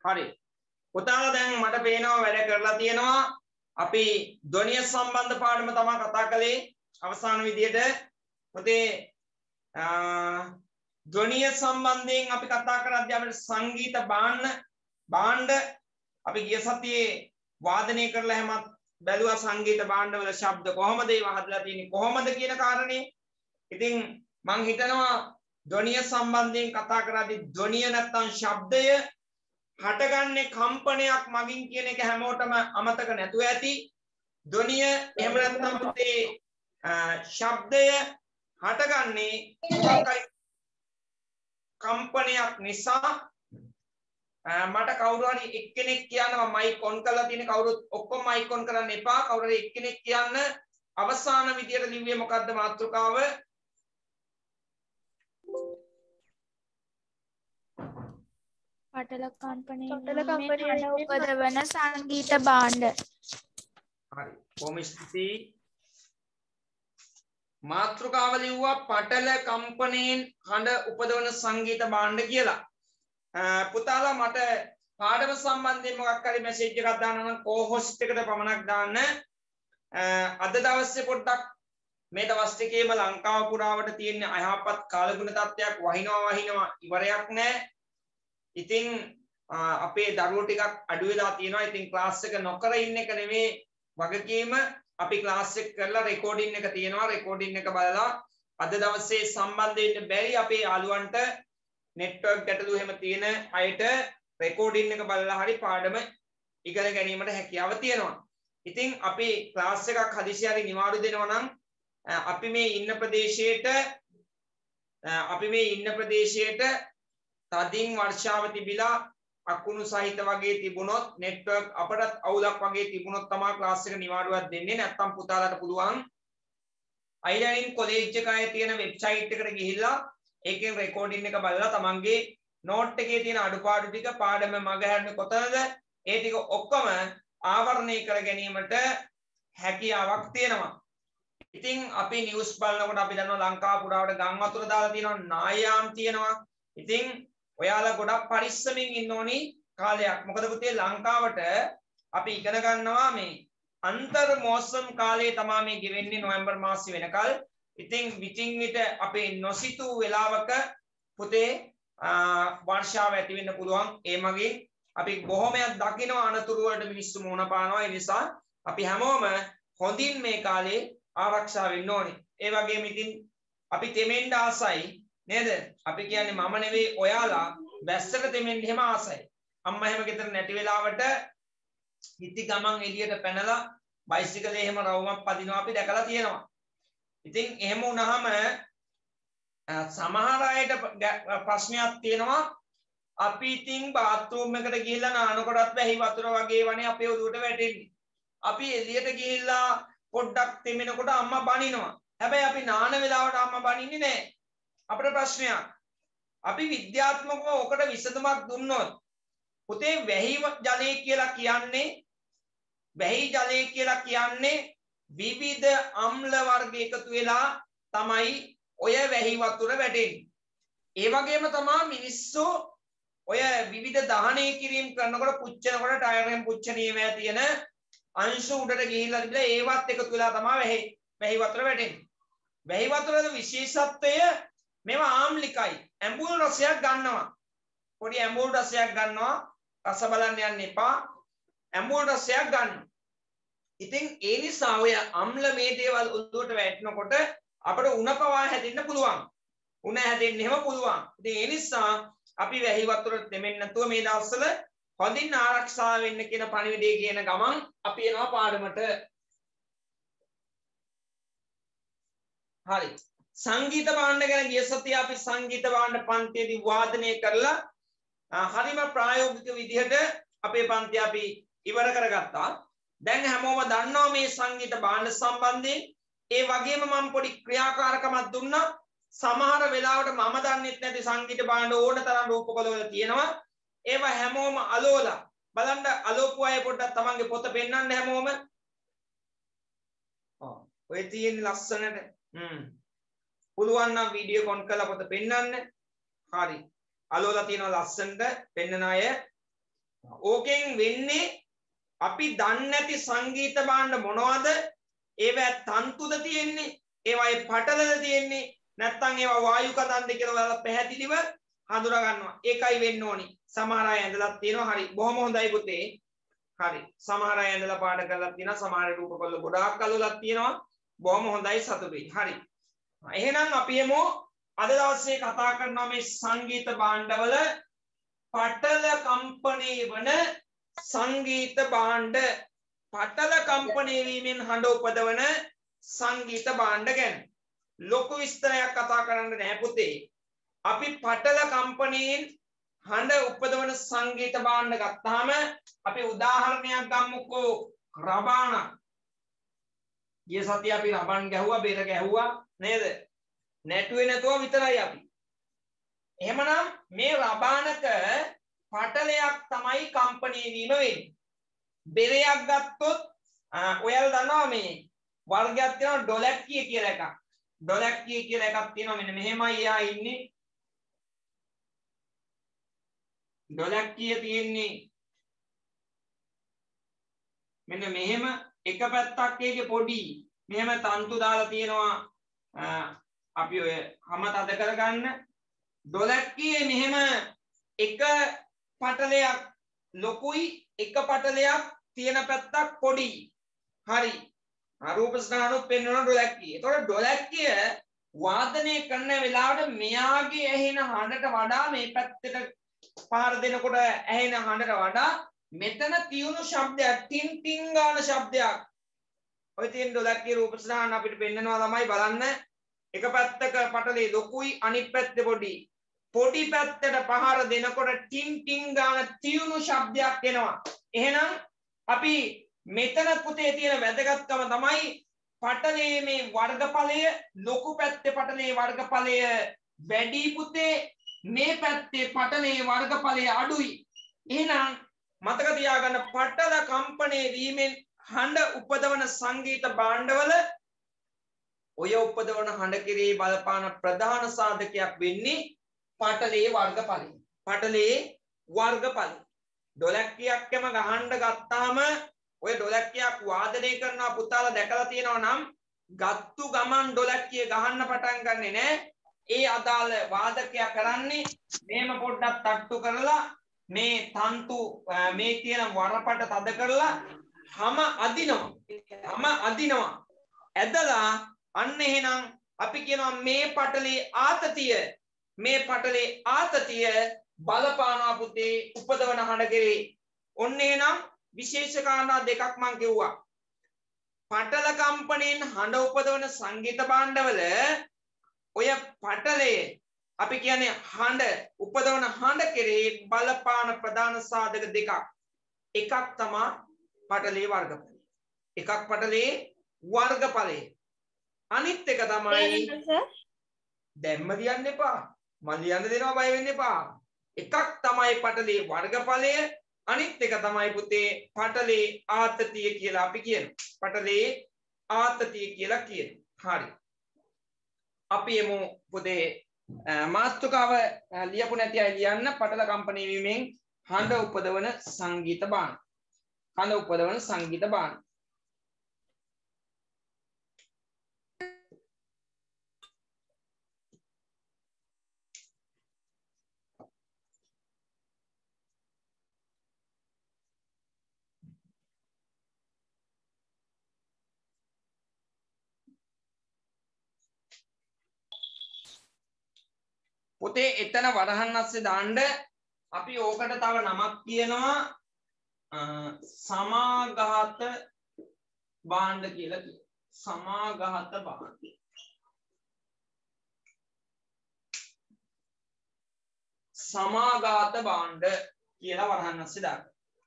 හරි. පුතාලා දැන් මට පේනවා වැඩ කරලා තියෙනවා. අපි ධ්වනිය සම්බන්ධ පාඩම තමයි කතා කළේ අවසාන විදියට. පුතේ ධ්වනිය සම්බන්ධයෙන් අපි කතා කරද්දී අපිට සංගීත භාණ්ඩ අපි ගිය සතියේ වාදනය කරලා හැමත් බැලුවා සංගීත භාණ්ඩවල ශබ්ද කොහොමද ඒවා හදලා තියෙන්නේ කොහොමද කියන කාරණේ. ඉතින් මම හිතනවා ධ්වනිය සම්බන්ධයෙන් කතා කරද්දී ධ්වනිය නැත්තම් ශබ්දය හටගන්නේ කම්පනයක් මගින් කියන එක හැමෝටම අමතක නැතුව ඇති. ධ්වනිය එහෙම නැත්නම් පුතේ ශබ්දය හටගන්නේ මොකක්යි කම්පනයක් නිසා. මට කවුරු හරි එක්කෙනෙක් කියනවා මයික් ඔන් කරලා තියෙන කවුරුත් ඔක්කොම මයික් ඔන් කරන්න එපා. කවුරු හරි එක්කෙනෙක් කියන්න අවසාන විදියට ලිව්වේ මොකද්ද මාතෘකාව? පටල කම්පනයේ උපදවන සංගීත භාණ්ඩ. හරි. කොහොම ස්ථිති මාතෘකාව ලිව්වා පටල කම්පනයෙන් හඬ උපදවන සංගීත භාණ්ඩ කියලා. පුතාලා මට පාඩම සම්බන්ධයෙන් මොකක් හරි මැසේජ් එකක් දාන්න නම් කෝහොස්ට් එකට පමණක් දාන්න. අද දවසේ පොඩ්ඩක් මේ දවස් ටිකේම ලංකාව පුරාවට තියෙන අයහපත් කාලගුණ තත්ත්වයක් වහිනවා ඉවරයක් නැහැ. ඉතින් අපේ දරුවෝ ටිකක් අඩු වෙලා තියෙනවා. ඉතින් ක්ලාස් එක නොකර ඉන්න එක නෙමේ වගකීම. අපි ක්ලාස් එක කරලා රෙකෝඩින් එක තියෙනවා. රෙකෝඩින් එක බලලා අද දවසේ සම්බන්ධ වෙන්න බැරි අපේ යාළුවන්ට නෙට්වර්ක් ගැටලු එහෙම තියෙන අයට රෙකෝඩින් එක බලලා හරි පාඩම ඉගෙන ගැනීමට හැකියාව තියෙනවා. ඉතින් අපි ක්ලාස් එකක් හදිසි හරි නිවාඩු දෙනවා නම් අපි මේ ඉන්න ප්‍රදේශයට තදින් වර්ෂාව තිබිලා අකුණු සහිත වගේ තිබුණොත් නෙට්වර්ක් අපටත් අවුලක් වගේ තිබුණොත් තමයි ක්ලාස් එක නිවාඩුවක් දෙන්නේ. නැත්තම් පුතාලට පුළුවන් අයිලයින් කොලෙජ් එකේ තියෙන වෙබ්සයිට් එකට ගිහිල්ලා ඒකෙන් රෙකෝඩින් එක බලලා තමන්ගේ නෝට් එකේ තියෙන අඩුපාඩු ටික පාඩම මග හැරෙන්නේ කොතනද ඒ ටික ඔක්කොම ආවරණය කර ගැනීමට හැකියාවක් තියෙනවා. ඉතින් අපි නිවුස් බලනකොට අපි දන්නවා ලංකාව පුරාවට ගම් වතුර දාලා තියෙනවා, නායාම් තියෙනවා. ඉතින් ඔයාලා ගොඩක් පරිස්සමින් ඉන්න ඕනි කාලයක්. මොකද පුතේ ලංකාවට අපි ඉගෙන ගන්නවා මේ අන්තර් මෝසම් කාලේ තමයි මේ ගෙවෙන්නේ නොවැම්බර් මාසෙ වෙනකල්. ඉතින් විටින් විට අපේ නොසිතූ වෙලාවක පුතේ වර්ෂාව ඇති වෙන්න පුළුවන්. ඒ මගින් අපි බොහොමයක් දකින්න අනතුරු වලට මිනිස්සු මුහුණ පානවා. ඒ නිසා අපි හැමෝම හොඳින් මේ කාලේ ආරක්ෂා වෙන්න ඕනේ. ඒ වගේම ඉතින් අපි තෙමෙන්න ආසයි නේද? අපි කියන්නේ මම නෙවෙයි ඔයාලා වැස්සට තෙමෙන්න එහෙම ආසයි. අම්මා එහෙම ගෙදර නැති වෙලාවට හිටි ගමන් එළියට පැනලා බයිසිකලේ එහෙම රවුමක් පදිනවා අපි දැකලා තියෙනවා. ඉතින් එහෙම වුණාම සමහර අයට ප්‍රශ්නයක් තියෙනවා. අපි ඉතින් බාත්රූම් එකට ගිහිල්ලා නානකොටත් වැහි වතුර වගේ වනේ අපේ ඔළුවට වැටෙන්නේ. අපි එළියට ගිහිල්ලා පොඩ්ඩක් තෙමෙනකොට අම්මා බනිනවා. හැබැයි අපි නාන වෙලාවට අම්මා බනින්නේ නැහැ. අපිට ප්‍රශ්නයක්. අපි විද්‍යාත්මකව ඔකට විසඳුමක් දුන්නොත් පුතේ වැහි ජලය කියලා කියන්නේ විවිධ අම්ල වර්ග එකතු වෙලා තමයි ඔය වැහි වතුර වැටෙන්නේ. ඒ වගේම තමයි මිනිස්සු ඔය විවිධ දහනය කිරීම කරනකොට පුච්චනකොට ටයරෙන් පුච්චනීමේ තියෙන අංශු උඩට ගිහිල්ලා තිබිලා ඒවත් එකතු වෙලා තමයි වැහි වතුර වැටෙන්නේ. වැහි වතුරේ විශේෂත්වය මේවා ආම්ලිකයි. ඇඹුල් රසයක් ගන්නවා. පොඩි ඇඹුල් රසයක් ගන්නවා. රස බලන්න යන්න එපා. ඇඹුල් රසයක් ගන්නවා. ඉතින් ඒ නිසා ඔය අම්ල මේ දේවල් උඩට වැටෙනකොට අපිට උණ පවා හැදෙන්න පුළුවන්. උණ හැදෙන්න එහෙම පුළුවන්. ඉතින් ඒ නිසා අපි වැහි වතුර දෙමෙන්න නැතුව මේ දවස්වල හොඳින් ආරක්ෂා වෙන්න කියන පණිවිඩය කියන ගමන් අපි එනවා පාඩමට. හරි. සංගීත භාණ්ඩ ගැන ගිය සතියේ අපි සංගීත භාණ්ඩ පන්තියේදී වාදනය කරලා හරිම ප්‍රායෝගික විදිහට අපේ පන්තිය අපි ඉවර කරගත්තා. දැන් හැමෝම දන්නවා මේ සංගීත භාණ්ඩ සම්බන්ධයෙන්. ඒ වගේම මම පොඩි ක්‍රියාකාරකමක් දුන්නා. සමහර වෙලාවට මම දන්නෙත් නැති සංගීත භාණ්ඩ ඕන තරම් රූපකවල තියෙනවා. ඒවා හැමෝම අලෝලා බලන්න අලෝපු අය පොඩ්ඩක් තමන්ගේ පොත පෙන්නන්න හැමෝම. ඔය තියෙන ලස්සනට පුළුවන් නම් වීඩියෝ කොන් කරලා පොත පෙන්නන්න. හරි. අලෝලා තියෙනවා ලස්සනට පෙන්නන අය. ඕකෙන් වෙන්නේ අපි දන්නේ නැති සංගීත භාණ්ඩ මොනවද? ඒවා තන්තුද තියෙන්නේ? ඒවායේ පටලද තියෙන්නේ? නැත්නම් ඒවා වායු කතන්ද කියලා ඔයාලා පැහැදිලිව හඳුනා ගන්නවා. ඒකයි වෙන්න ඕනි. සමහර අය ඇඳලා තියෙනවා. හරි. බොහොම හොඳයි පුතේ. හරි. සමහර අය ඇඳලා පාඩ කරලා තියෙනවා. සමහර රූපකල්ල ගොඩාක් අලුලක් තියෙනවා. බොහොම හොඳයි සතුටුයි. හරි. එහෙනම් අපි එමු අද දවසේ කතා කරනවා මේ සංගීත භාණ්ඩවල පටල කම්පණය වන සංගීත භාණ්ඩ පටල කම්පණය වීමෙන් හඬ උපදවන සංගීත භාණ්ඩ ගැන ලොකු විස්තරයක් කතා කරන්න නැහැ පුතේ. අපි පටල කම්පණයෙන් හඬ උපදවන සංගීත භාණ්ඩ ගත්තාම අපි උදාහරණයක් ගමුකෝ රබානක්. ගිය සතිය අපි රබන් ගැහුවා බෙර ගැහුවා නේද? නැටුවේ නැතුව විතරයි අපි. එහෙමනම් මේ රබානක පටලයක් තමයි කම්පණය වීම වෙන්නේ. බෙරයක් ගත්තොත් ඔයාලා දන්නවා මේ වර්ගයක් තියෙනවා ඩොලැක්කිය කියලා එකක්. ඩොලැක්කිය කියලා එකක් තියෙනවා මෙන්න මෙහෙමයි එයා ඉන්නේ. ඩොලැක්කිය තියෙන්නේ මෙන්න මෙහෙම එක පැත්තක් එකේ පොඩි මෙහෙම තන්තු දාලා තියෙනවා අපි ඔය හැම තද කරගන්න ඩොලැක්කියේ මෙහෙම එක පටලයක් ලොකුයි එක පටලයක් තියෙන පැත්තක් පොඩි. හරි. රූප ස්නානුත් පෙන්වන ඩොලැක්කිය. ඒතකොට ඩොලැක්කිය වාදනය කරන වෙලාවට මෙයාගේ ඇහෙන හඬට වඩා මේ පැත්තට පහර දෙනකොට ඇහෙන හඬට වඩා මෙතන තියුණු ශබ්දයක් ටින් ටින් ගාන ශබ්දයක්. ඔය තියෙන ඩොලැක්කිය රූප ස්නාන අපිට පෙන්නනවා ළමයි බලන්න. එක පැත්තක පටලේ ලොකුයි අනිත් පැත්තේ පොඩි. පොඩි පැත්තට පහර දෙනකොට ටින් ටින් ගාන තියුණු ශබ්දයක් එනවා. එහෙනම් අපි මෙතන පුතේ තියෙන වැදගත්කම තමයි පටලයේ මේ වර්ගඵලය ලොකු පැත්තේ පටලයේ වර්ගඵලය වැඩි පුතේ මේ පැත්තේ පටලයේ වර්ගඵලය අඩුයි. එහෙනම් මතක තියාගන්න පටල කම්පණය වීමෙන් හඬ උපදවන සංගීත භාණ්ඩවල ඔය උපදවන හඬ කෙරේ බලපාන ප්‍රධාන සාධකයක් වෙන්නේ පටලයේ වර්ගඵලය. පටලයේ වර්ගඵලය. ඩොලැක්කියක්ම ගහන්න ගත්තාම ඔය ඩොලැක්කියක් වාදනය කරනවා පුතාලා දැකලා තියෙනවා නම් ගත්තු ගමන් ඩොලැක්කිය ගහන්න පටන් ගන්නෙ නෑ. ඒ අදාළ වාදකයා කරන්නේ මේම පොඩ්ඩක් තට්ටු කරලා මේ තන්තු මේ තියෙන වරපට තද කරලා හැම අදිනවා. ඇදලා අන්න එහෙනම් අපි කියනවා මේ පටලේ ආතතිය බලපානවා පුතේ උපදවන හඬ කෙරේ. ඔන්න එහෙනම් විශේෂ කාරණා දෙකක් මම කිව්වා. පටල කම්පණයෙන් හඬ උපදවන සංගීත භාණ්ඩවල ඔය පටලයේ අපි කියන්නේ හඬ උපදවන හඬ කෙරේ බලපාන ප්‍රධාන සාධක දෙකක්. එකක් තමයි පටලයේ වර්ගඵලය. එකක් පටලයේ වර්ගඵලය. අනිත් එක තමයි දැම්ම ලියන්න එපා. මම ලියන්න දෙනවා බය වෙන්න එපා. එකක් තමයි පටලයේ වර්ගඵලය අනිත් එක තමයි පුතේ පටලයේ ආතතිය කියලා අපි කියනවා. පටලයේ ආතතිය කියලා කියනවා. හරි. අපි එමු පුතේ මාතෘකාව ලියපු නැති අය ලියන්න පටල කම්පණය වීමෙන් හඬ උපදවන සංගීත භාණ්ඩ. හඬ උපදවන සංගීත භාණ්ඩ. පුතේ එතන වරහන් අස්සේ දාන්න අපි ඕකට තව නමක් කියනවා සමාඝාත භාණ්ඩ කියලා කියනවා. සමාඝාත භාණ්ඩ. සමාඝාත භාණ්ඩ කියලා වරහන් අස්සේ දාන්න.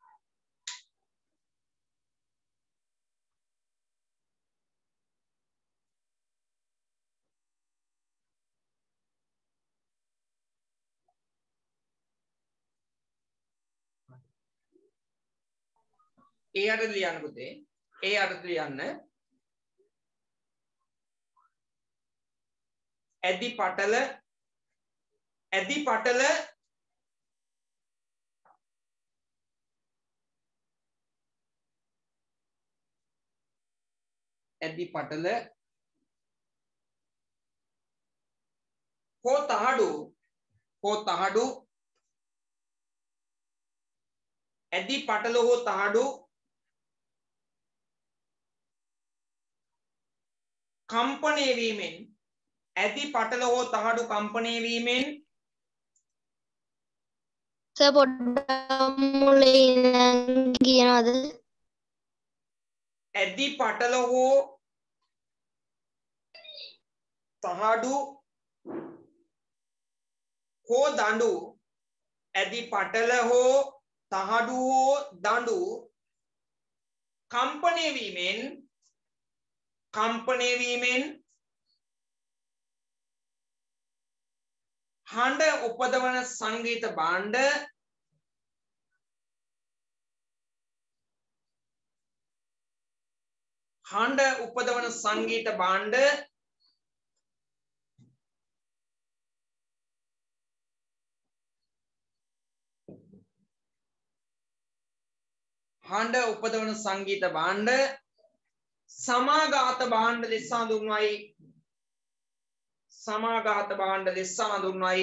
ඒ අර ලියන්න පුතේ. ඒ අර ලියන්න. ඇදි පටල ඇදි පටල හෝ තහඩු ඇදි පටල හෝ තහඩු කම්පණය වීමෙන් ඇදි පටල හෝ තහඩු කම්පණය වීමෙන් පොඩ්ඩක් මුලින් ඉඳන් කියනවද? ඇදි පටල හෝ තහඩු හෝ දඬු ඇදි පටල හෝ තහඩු හෝ දඬු කම්පණය වීමෙන් හඬ උපදවන සංගීත භාණ්ඩ හඬ උපදවන සංගීත භාණ්ඩ හඬ උපදවන සංගීත භාණ්ඩ සමාඝාත භාණ්ඩ ලෙස හඳුන්වයි. සමාඝාත භාණ්ඩ ලෙස හඳුන්වයි.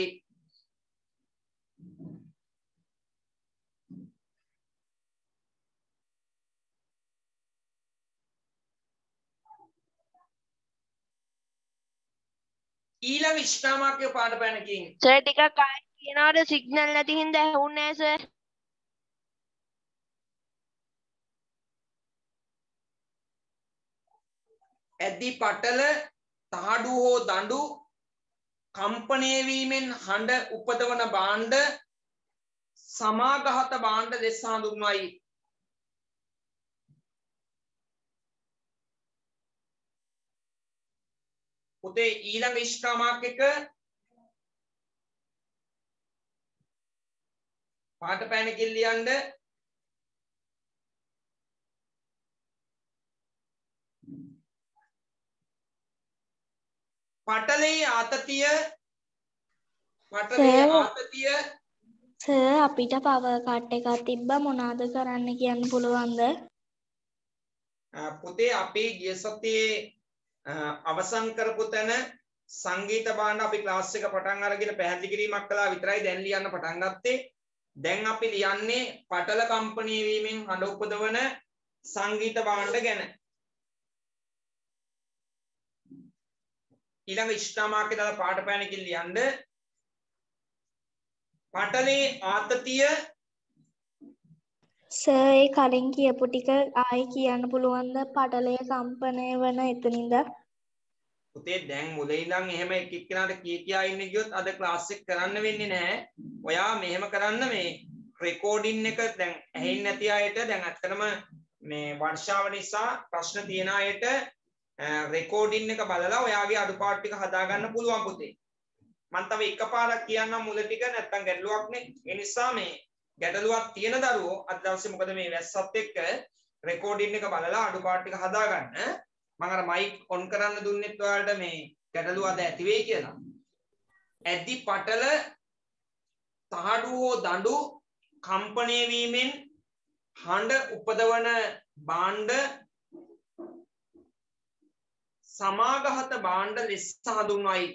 ඊළඟ ඉෂ්ඨාමාක්‍ය පාඩ පැනකින් සර් ටිකක් ආයෙ කියනවද? සිග්නල් නැති හින්දා ඇහුන්නේ නැහැ සර්. ඇදි පටල තහඩු හෝ දඬු කම්පණය වීමෙන් හඬ උපදවන භාණ්ඩ සමාඝාත භාණ්ඩ ලෙස හඳුන්වයි. පුතේ ඊළඟ ඉෂ්ඨාමාක් එක පාට පැනකින් ලියන්න. පටලේ ආතතිය සර් අපිට පවර් කට් එකක් තිබ්බා මොනවද කරන්න කියන්න පුළුවන්ද? පුතේ අපේ ගිය සතියේ අවසන් කරපු තැන සංගීත භාණ්ඩ අපි ක්ලාස් එක පටන් අරගෙන පැහැදිලි කිරීමක් කළා විතරයි. දැන් ලියන්න පටන් ගත්තේ. දැන් අපි ලියන්නේ පටල කම්පණය වීමෙන් හඬ උපදවන සංගීත භාණ්ඩ ගැන. ඊළඟ ඉෂ්ඨාමාක්‍ය දාලා පාඩ පැනකින් ලියන්න. පටලේ ආතතිය සර් ඒ කලින් කියපු ටික ආයෙ කියන්න පුළුවන්ද? පටලය කම්පණය වෙන එතනින්ද? පුතේ දැන් මුලින් ඉඳන් එහෙම එක එක්කෙනාට කියා ඉන්න ගියොත් අද ක්ලාස් එක කරන්න වෙන්නේ නැහැ. ඔයා මෙහෙම කරන්න මේ රෙකෝඩින් එක දැන් ඇහෙන්නේ නැති අයට දැන් අත්‍තරම මේ වර්ෂාව නිසා ප්‍රශ්න තියෙන අයට රෙකෝඩින් එක බලලා ඔයාගේ අඩුපාඩු ටික හදාගන්න පුළුවන් පුතේ. මම තව එකපාරක් කියන්නම් මුල ටික නැත්තම් ගැටලුවක් නේ. ඒ නිසා මේ ගැටලුවක් තියෙන දරුවෝ අද දවසේ මොකද මේ වැස්සත් එක්ක රෙකෝඩින් එක බලලා අඩුපාඩු ටික හදාගන්න. මම අර මයික් ඔන් කරන්න දුන්නෙත් ඔයාලට මේ ගැටලුව අද ඇති වෙයි කියලා. ඇදි පටල තහඩු හෝ දඬු කම්පණය වීමෙන් හඬ උපදවන භාණ්ඩ සමාඝාත භාණ්ඩ ලෙස හඳුන්වයි.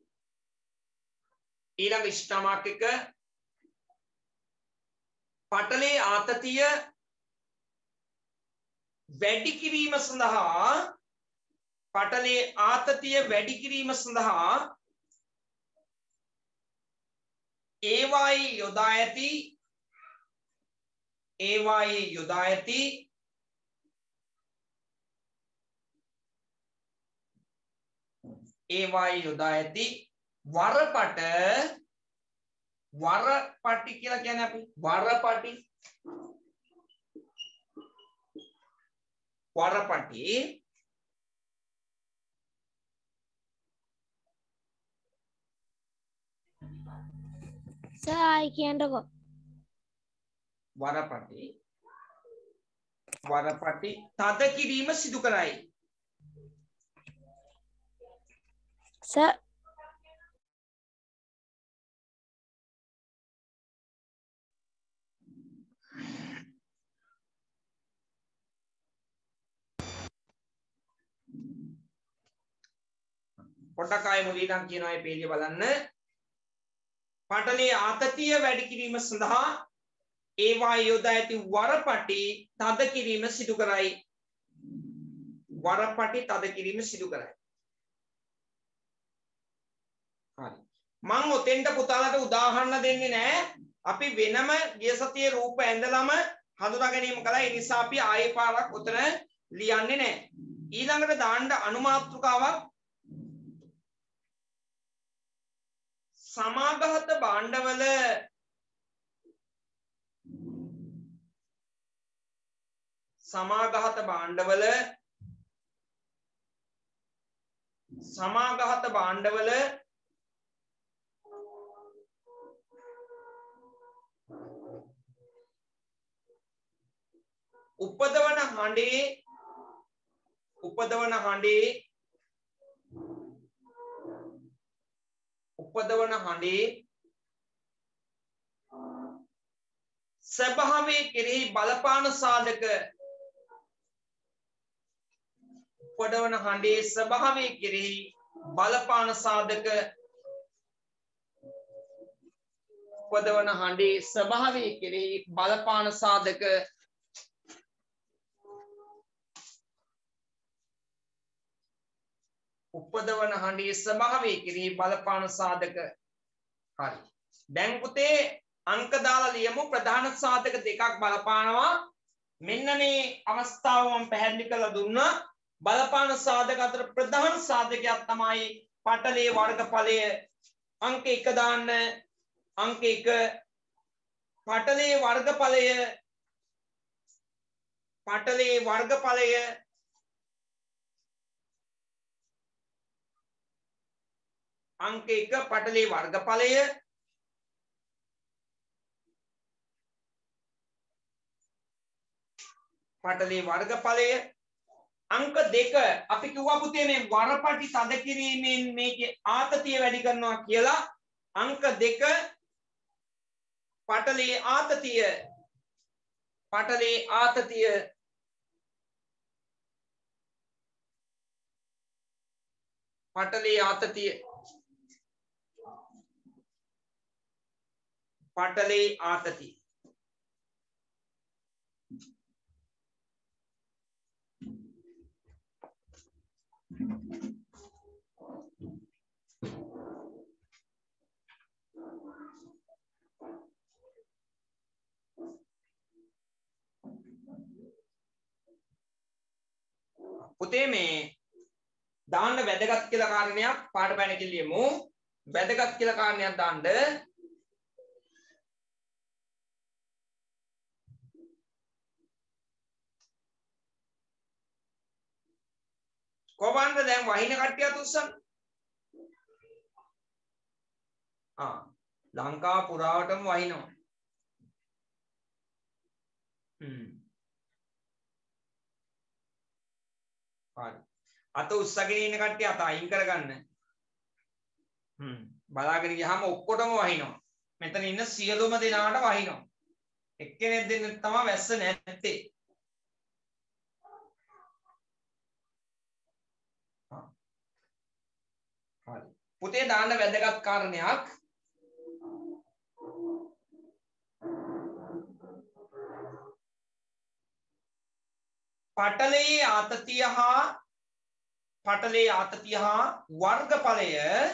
ඊළඟ ඉෂ්ඨාමාක් එක පටලේ ආතතිය වැඩි කිරීම සඳහා පටලේ ආතතිය වැඩි කිරීම සඳහා ඒවායි යොදා ඇති වරපටි කියලා කියන්නේ අපි වරපටි සර් ආයෙ කියන්නකෝ. වරපටි තද කිරීම සිදු කරයි. සර් පොඩ්ඩක් ආයෙ මුලින් ඉඳන් කියනවා මේ පේලිය බලන්න. පටලයේ ආතතිය වැඩි කිරීම සඳහා ඒවා යොදා ඇති වරපටි තද කිරීම සිදු කරයි. වරපටි තද කිරීම සිදු කරයි. හරි. මම ඔතෙන්ට පුතාලට උදාහරණ දෙන්නේ නැහැ. අපි වෙනම ගිය සතියේ රූප ඇඳලම හඳුනා ගැනීම කළා. ඒ නිසා අපි ආයෙ පාරක් උතන ලියන්නේ නැහැ. ඊළඟට දාන්න අනුමාත්‍රිකාවක් සමාගත භාණ්ඩවල උපදවන හඬේ ස්වභාවයේ කෙරෙහි බලපාන සාධක උපදවන හඬේ ස්වභාවයේ කෙරෙහි බලපාන සාධක උපදවන හඬේ ස්වභාවයේ කෙරෙහි බලපාන සාධක උපදවන හඬේ ස්වභාවයේ කෙරෙහි බලපාන සාධක. හරි. දැන් පුතේ අංක දාලා ලියමු. ප්‍රධාන සාධක දෙකක් බලපානවා. මෙන්න මේ අවස්ථාව මම පැහැදිලි කරලා දුන්නා. බලපාන සාධක අතර ප්‍රධාන සාධකයක් තමයි පටලයේ වර්ගඵලය. අංක 1 දාන්න. අංක 1 පටලයේ වර්ගඵලය अंक 1 पटले वर्गफलय अंक 2 අපි කිව්වා පුතේ මේ වරපටි තද කිරීමෙන් මේකේ ආතතිය වැඩි කරනවා කියලා. अंक 2 පටලේ आततिय පුතේ මේ දාන්න වැදගත් කියලා කාරණයක් පාඩපෑන කිලියමු. වැදගත් කියලා කාරණයක් දාන්න. කොබන්ද දැන් වහින කට්ටියත් උස්සන්න. ලංකාව පුරාවටම වහිනවා. හරි. අත උස්සගෙන ඉන්න කට්ටිය අත අයින් කරගන්න. බලාගෙන ගියාම ඔක්කොටම වහිනවා. මෙතන ඉන්න සියලුම දෙනාට වහිනවා. එක්කෙනෙක් දෙන්න තමයි වැස්ස නැත්තේ. හරි. පුතේ දාන්න වැදගත් කාරණයක්. පටලයේ ආතතිය හා වර්ගඵලය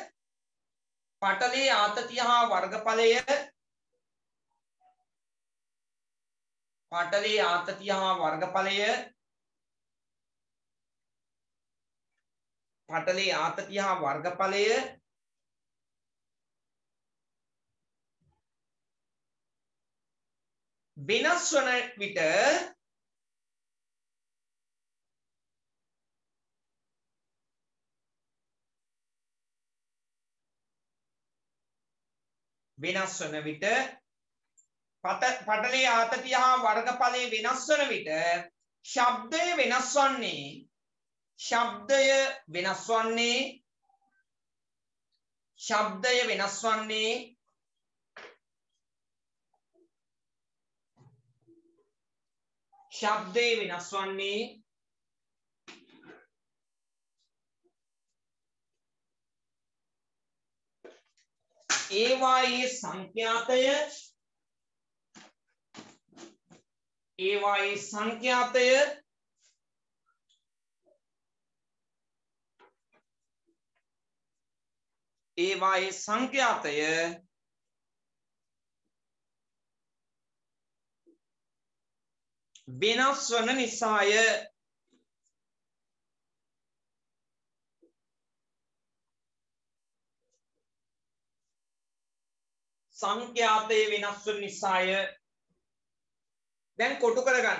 වෙනස් වන විට පටලයේ ආතතිය හා වර්ගඵලය වෙනස් වන විට ශබ්දය වෙනස් වන්නේ ඒවායේ සංඛ්‍යාතය වෙනස් වන නිසාය. සංඛ්‍යාතය වෙනස් වන නිසාය. දැන් කොටු කරගන්න.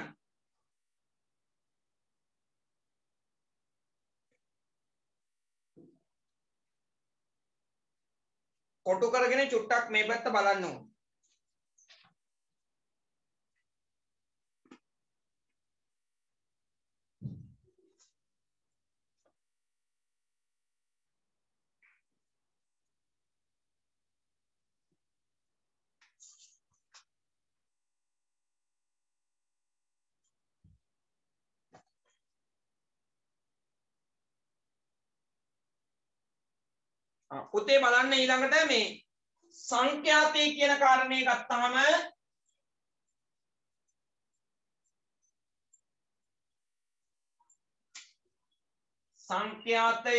කොටු කරගෙන චුට්ටක් මේ පැත්ත බලන්න ඕන. පුතේ බලන්න ඊළඟට මේ සංඛ්‍යාතය කියන කාරණේ ගත්තාම සංඛ්‍යාතය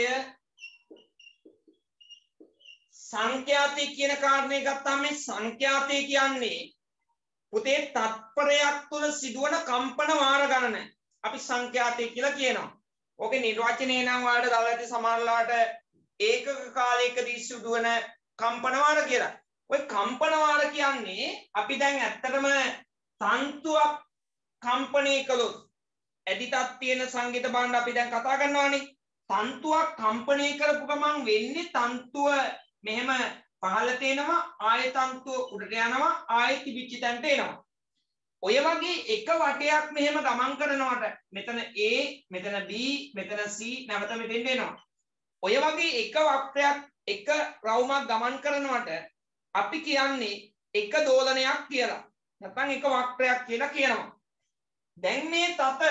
කියන කාරණේ ගත්තාම මේ සංඛ්‍යාතය කියන්නේ පුතේ තත්පරයක් තුල සිදුවන කම්පන වාර ගණන අපි සංඛ්‍යාතය කියලා කියනවා. ඕකේ නිර්වචනය නම් වලට දාලා ඇති සමහරලාට ඒකක කාලයකදී සිදුවන කම්පන වාර කියලා. ඔය කම්පන වාර කියන්නේ අපි දැන් ඇත්තටම තන්තුවක් කම්පණය කළොත් ඇදිටක් තියෙන සංගීත භාණ්ඩ අපි දැන් කතා කරනවානේ. තන්තුවක් කම්පණය කරපු ගමන් වෙන්නේ තන්තුව මෙහෙම පහළට එනවා ආයෙ තන්තුව උඩට යනවා ආයෙ තිබිච්ච තැනට එනවා. ඔය වගේ එක වටයක් මෙහෙම ගමන් කරනවට මෙතන A මෙතන B මෙතන C නැවත මෙතෙන්ට එනවා. ඔය වගේ එක වක්‍රයක් එක රවුමක් ගමන් කරනවට අපි කියන්නේ එක දෝලනයක් කියලා. නැත්නම් එක වක්‍රයක් කියලා කියනවා. දැන් මේ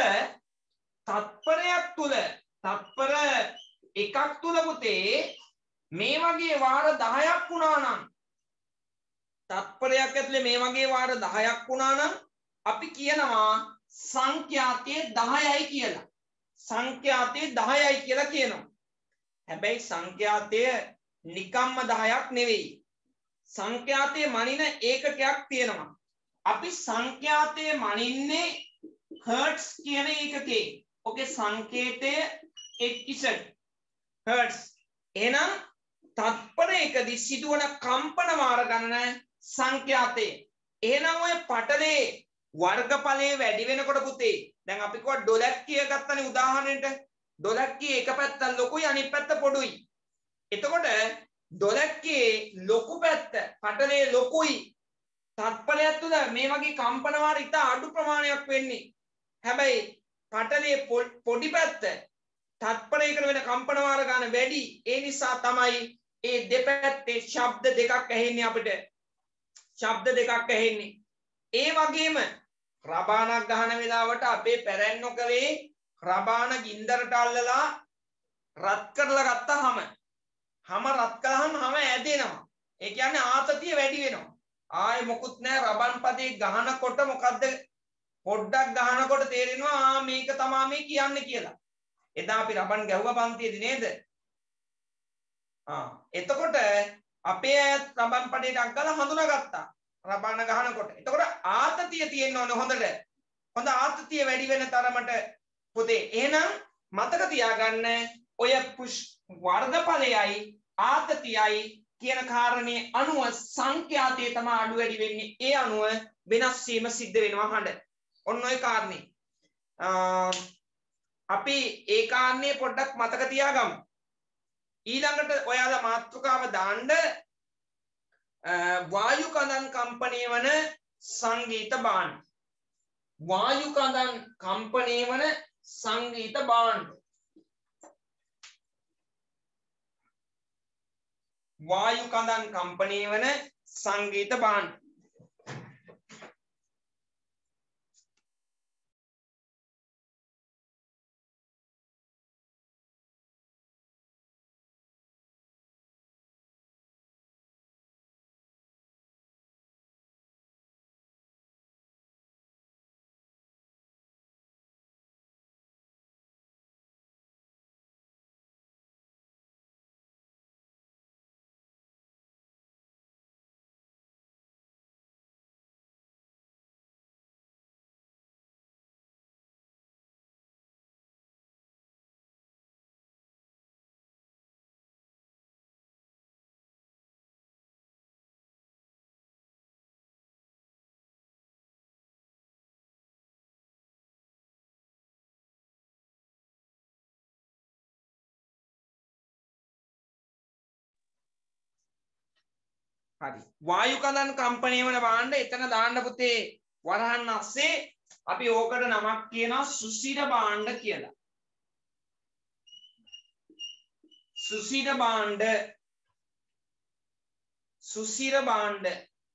තත්පරයක් තුල තත්පර එකක් තුල පුතේ මේ වගේ වාර 10ක් වුණා නම් තත්පරයක් ඇතුලේ මේ වගේ වාර 10ක් වුණා නම් අපි කියනවා සංඛ්‍යාතය 10යි කියලා. සංඛ්‍යාතය 10යි කියලා කියනවා. හැබැයි සංඛ්‍යාතය නිකම්ම 10ක් නෙවෙයි. සංඛ්‍යාතයේ මනින ඒකකයක් තියෙනවා. අපි සංඛ්‍යාතයේ මනින්නේ හර්ට්ස් කියන ඒකකේ. ඔකේ සංකේතය XZ හර්ට්ස්. එහෙනම් තත්පරයකදී සිදුවන කම්පන වාර ගණන සංඛ්‍යාතය. එහෙනම් ඔය පටලේ වර්ගඵලයේ වැඩි වෙනකොට පුතේ දැන් අපි කිව්වා ඩොලක්කිය ගත්තනේ උදාහරණයට. ඩොලක්කිය එක පැත්තක් ලොකුයි අනිත් පැත්ත පොඩුයි. එතකොට ඩොලක්කියේ ලොකු පැත්ත පටලේ ලොකුයි. තත්පරයක් තුළ මේ වගේ කම්පන වාර ඉතා අඩු ප්‍රමාණයක් වෙන්නේ. හැබැයි පටලේ පොඩි පැත්ත තත්පරයකට වෙන කම්පන වාර ගන්න වැඩි. ඒ නිසා තමයි මේ දෙපැත්තේ ශබ්ද දෙකක් ඇහෙන්නේ අපිට. ශබ්ද දෙකක් ඇහෙන්නේ. ඒ වගේම රබානක් ගහන වෙලාවට අපේ පැරැන්නෝ කරේ රබාන ගින්දරට අල්ලලා රත් කරලා ගත්තාම හැම රත් කළාම හැම ඇදෙනවා. ඒ කියන්නේ ආතතිය වැඩි වෙනවා. ආයේ මොකුත් නැහැ රබන් පදේ ගහනකොට මොකද්ද පොඩ්ඩක් ගහනකොට තේරෙනවා මේක තමයි මේ කියන්නේ කියලා. එදා අපි රබන් ගැහුවා පන්තියේදී නේද? එතකොට අපේ අයත් රබන් පදේට අග්ගලා හඳුනාගත්තා. රබන ගහනකොට. එතකොට ආතතිය තියෙන්න ඕනේ හොඳට. හොඳ ආතතිය වැඩි වෙන තරමට පුතේ. එහෙනම් මතක තියාගන්න ඔය වර්ගඵලයයි ආතතියයි කියන කාරණේ අනුව සංඛ්‍යාතයේ තමයි අඩු වැඩි වෙන්නේ. ඒ අනුව වෙනස් වීම සිද්ධ වෙනවා හඬ. ඔන්න ඔය කාරණේ. අපි ඒ කාරණේ පොඩ්ඩක් මතක තියාගමු. ඊළඟට ඔයාලා මාතෘකාව දාන්න වායු කඳන් කම්පණය වන සංගීත භාණ්ඩ. වායු කඳන් කම්පණය වන සංගීත භාණ්ඩ. වායු කඳන් කම්පණය වන සංගීත භාණ්ඩ. හරි. වායු කඳන් කම්පණය වන භාණ්ඩ එතන දාන්න පුතේ වරහන් අස්සේ අපි ඕකට නමක් කියනවා සුසිර භාණ්ඩ කියලා. සුසිර භාණ්ඩ. සුසිර භාණ්ඩ.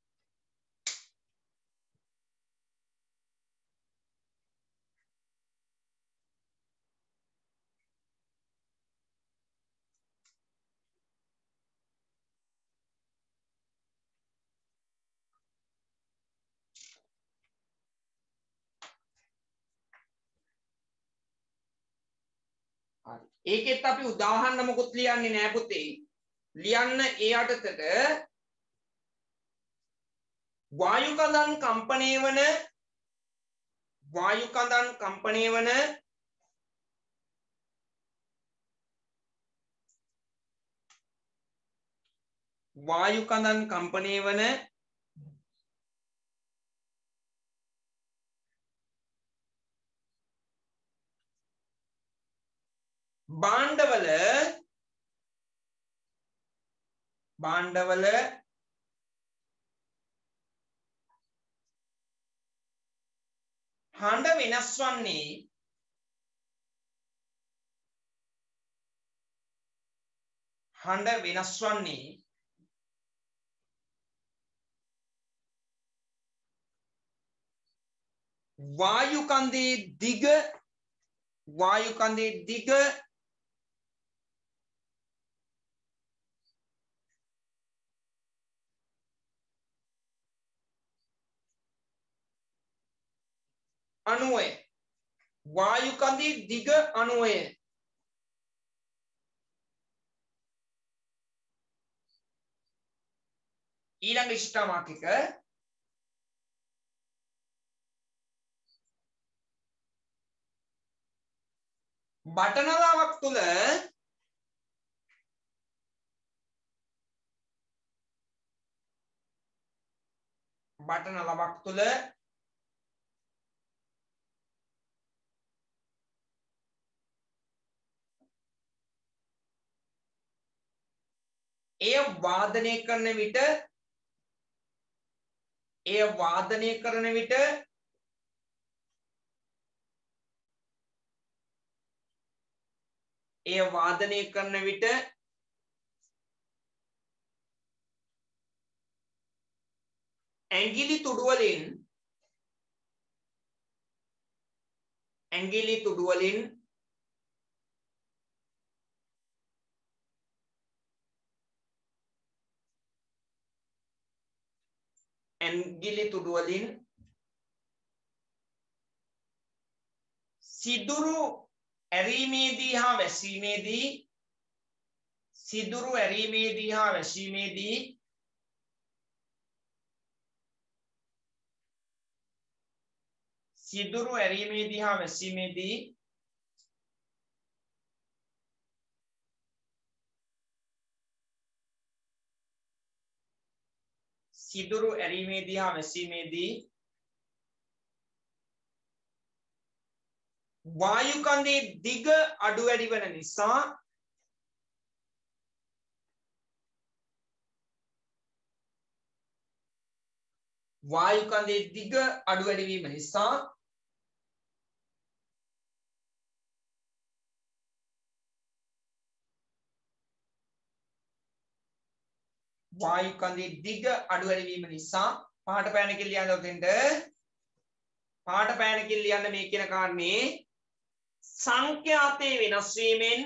ඒකෙත් අපි උදාහරණ මොකුත් ලියන්නේ නෑ පුතේ. ලියන්න ඒ යටතට වායු කඳන් කම්පණය වන වායු කඳන් කම්පණය වන වායු කඳන් කම්පණය වන භාණ්ඩවල හඬ වෙනස් වන්නේ වායු කන්දේ දිග අණුවය. වායු කන්දේ දිග අණුවය. ඊළඟ ඉෂ්ටාමාක් එක බටනලාවක් තුල එය වාදනය කරන විට ඇඟිලි තුඩු වලින් සිදුරු ඇරීමේදී හා වැසීමේදී වායු කන්දේ දිග අඩු වැඩි වන නිසා වායු කන්දේ දිග අඩු වැඩි වීම නිසා පාට පෑනකින් ලියන්න උතෙන්ට පාට පෑනකින් ලියන්න මේ කියන කාරණේ සංඛ්‍යාතයේ වෙනස් වීමෙන්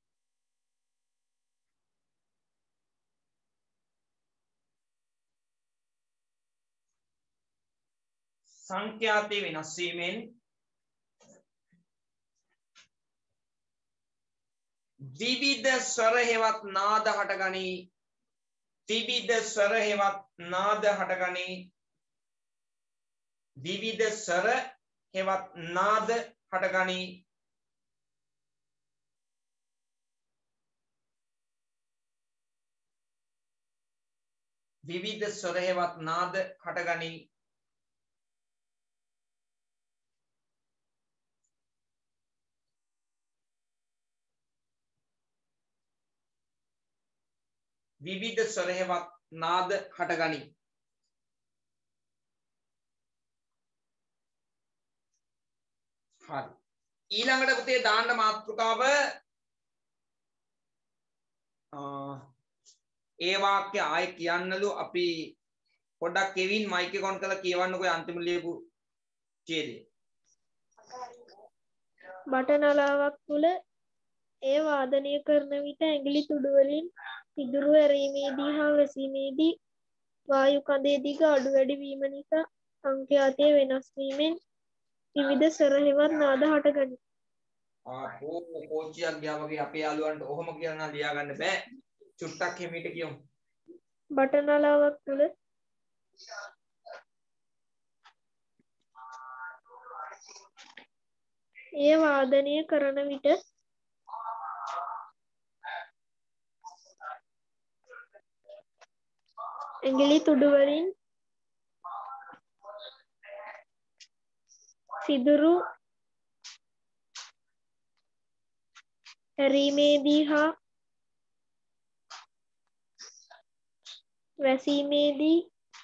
විවිධ ස්වර හේවත් නාද හටගනී. විවිධ ස්වර හේවත් නාද හටගනී. විවිධ ස්වර හේවත් නාද හටගනී. විවිධ ස්වර හේවත් නාද හටගනී. විවිධ ස්වර හේවත් නාද හටගනී. හරි. ඊළඟට පුතේ දාන්න මාතෘකාව ඒ වාක්‍ය ආයෙ කියන්නලු අපි පොඩ්ඩක් කෙවින් මයික් එක ඔන් කරලා කියවන්නකෝ අන්තිම ලියපු ඡේදය. බටනලාවක් තුල එය වාදනය කරන විට ඇඟිලි තුඩු වලින් පිදුරු ඇරීමේදී හා වැසීමේදී වායු කඳේ දිග අඩු වැඩි වීම නිසා සංඛ්‍යාතය වෙනස් වීමෙන් විවිධ ස්වර හෙවත් නාද හටගනී. කෝච්චියක් ගියා වගේ අපේ යාළුවන්ට ඔහොම කියලා නම් ලියා ගන්න බෑ. චුට්ටක් හිමීට කියමු. බටනලාවක් තුල එය වාදනය කරන විට ඇඟිලි තුඩු වලින් සිදුරු ඇරීමේදී හා වැසීමේදී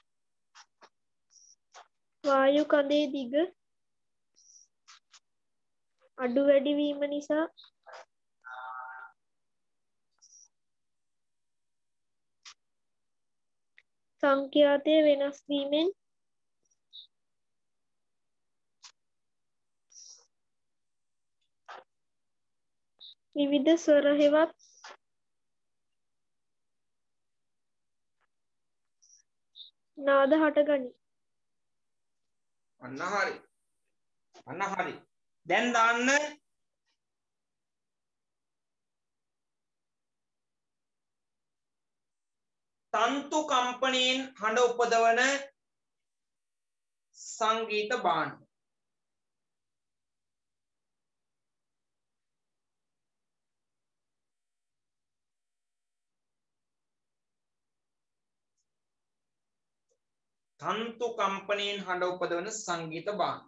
වායු කඳේ දිග අඩු වැඩි වීම නිසා සංඛ්‍යාතය වෙනස් වීමෙන් විවිධ ස්වර හෙවත් නාද හටගනී. අන්න හරි. අන්න හරි. දැන් දාන්න තන්තු කම්පණයෙන් හඬ උපදවන සංගීත භාණ්ඩ. තන්තු කම්පණයෙන් හඬ උපදවන සංගීත භාණ්ඩ.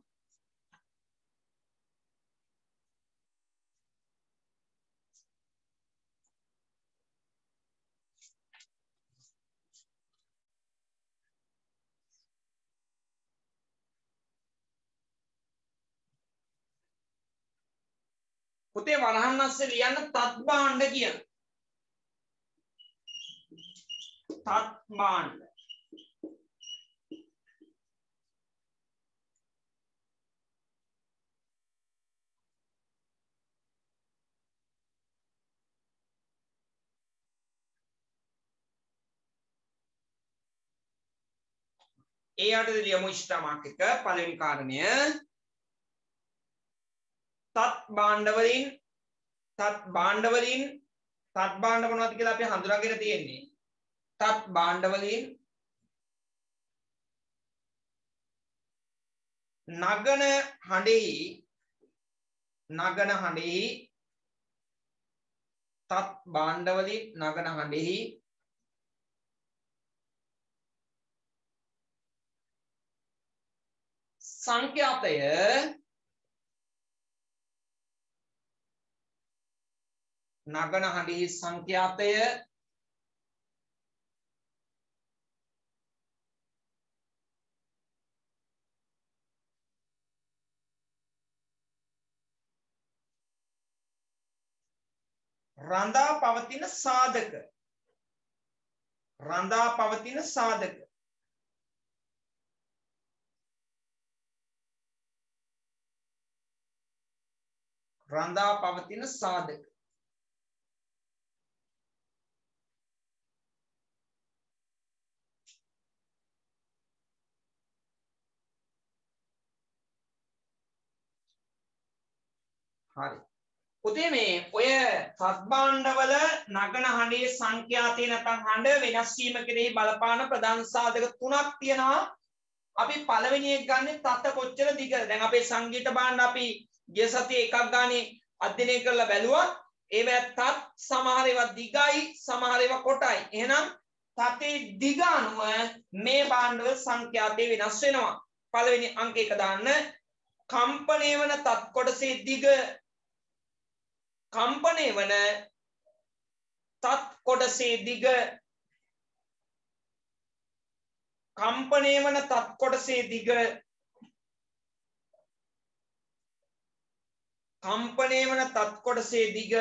පුතේ වරහන් අස්සේ ලියන්න තත් භාණ්ඩ කියන. තත් භාණ්ඩ. ඒ යටතේ ලියමු ඉෂ්ටාමාක් එක පළවෙනි කාරණය තත් භාණ්ඩ වලින් තත් භාණ්ඩ මොනවද කියලා අපි හඳුනාගෙන තියෙන්නේ. තත් භාණ්ඩ වලින් නගන හඬෙහි තත් භාණ්ඩ වලින් නගන හඬෙහි සංඛ්‍යාතය නගන හඬෙහි සංඛ්‍යාතය රඳා පවතින සාධක රඳා පවතින සාධක හරි. පුතේ මේ ඔය සත්භාණ්ඩවල නගන හඬේ සංඛ්‍යාතේ නැත්නම් හඬ වෙනස් වීම කෙරෙහි බලපාන ප්‍රධාන සාධක තුනක් තියෙනවා. අපි පළවෙනි එක ගන්නේ තත කොච්චර දිගද? දැන් අපේ සංගීත භාණ්ඩ අපි ගිය සතියේ එකක් ගානේ අධ්‍යයනය කරලා බැලුවා. ඒවා තත් සමහර ඒවා දිගයි සමහර ඒවා කොටයි. එහෙනම් තතේ දිග අනුව මේ භාණ්ඩවල සංඛ්‍යාතේ වෙනස් වෙනවා. පළවෙනි අංක එක දාන්න. කම්පණය වන තත් කොටසේ දිග කම්පණය වන තත් කොටසේ දිග කම්පණය වන තත් කොටසේ දිග කම්පණය වන තත් කොටසේ දිග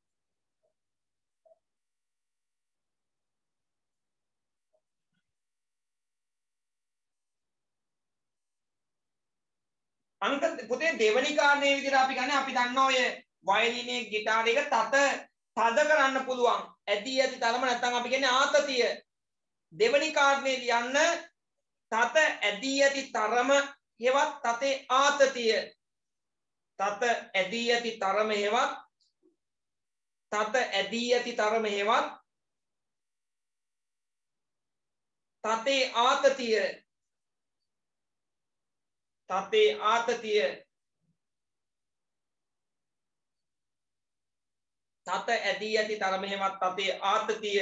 අංක පුතේ දෙවෙනි කාරණේ විදිහට අපි ගන්න අපි දන්නවා ඔය වයලිනේ ගිටාර එක තද කරන්න පුළුවන් ඇදී ඇති තරම නැත්නම් අපි කියන්නේ ආතතිය දෙවෙනි කාරණේ ලියන්න තත ඇදී ඇති තරම හෙවත් තතේ ආතතිය තත ඇදී ඇති තරම හෙවත් තත ඇදී ඇති තරම හෙවත් තතේ ආතතිය තතේ ආතතිය තත ඇදී ඇති තරම හෙවත් තතේ ආතතිය